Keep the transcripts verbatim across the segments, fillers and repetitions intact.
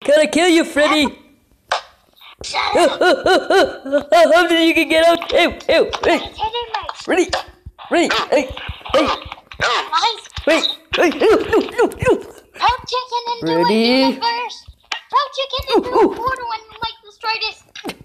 Can I kill you, Freddy? Shut Oh, up. oh, oh, oh, oh, how did you get out? Ew, ew, hey, He's hitting my Freddy, Freddy, hey, hey, eyes. wait, hey, no, no, no, no. Throw chicken into a Ready? universe. Throw chicken into Ooh, ooh. a portal and like destroy this.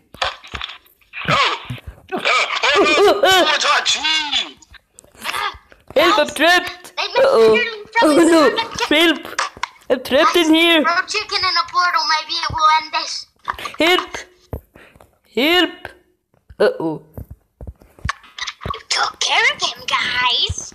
Oh, oh, no, so much hot cheese. Ah, Help, I'm guys, trapped. They've been Uh-oh. scared from Oh me. no, help, I'm trapped in here. Throw chicken in a portal. Maybe it will end this. Help, help. Uh-oh. You took care of him, guys.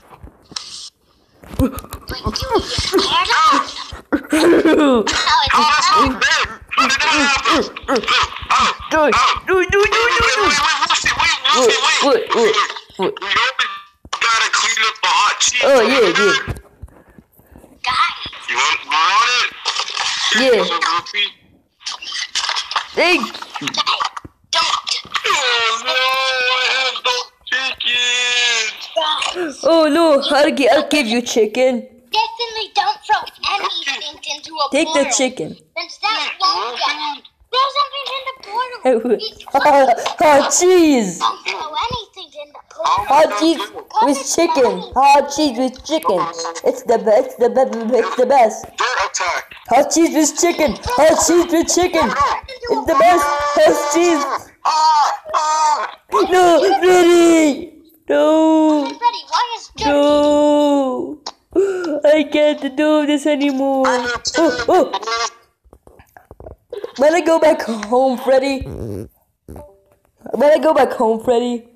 But you didn't care of him. Now it's Oh, that's time. so bad. How did that happen? Oh, No, no, no, no, wait, no, wait, no. wait, wait, wait, What, wait, what, wait, what, wait. what? We always gotta clean up the hot cheese. Oh, yeah, yeah. Guys, You want, you want it? Yeah. Here's a rupee. Thank guys, don't. Oh no, I have no chicken. Guys, Oh no, I'll, gi- I'll give you chicken. definitely don't throw anything into a Take portal. the chicken. Since that won't get. Throw something in the portal. It's Hot cheese. Don't throw anything in the portal. Hot cheese with chicken. Hot cheese with chicken. It's the best. The best. It's the best. Dirt attack. Hot cheese with chicken. Hot cheese with chicken. It's the best. Hot cheese. Ah, ah. No, Freddy. No. Everybody, why is Dirty? No. I can't do this anymore. Oh, oh. When I go back home, Freddy. When I go back home, Freddy.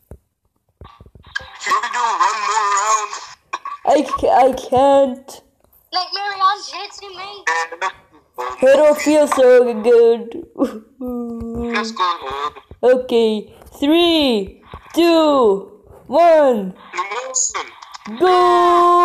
Can we do one more round? I, ca- I can't. Like Marion's hitting me. I don't feel so good. Let's go on. Okay, three, two, one, Listen. go!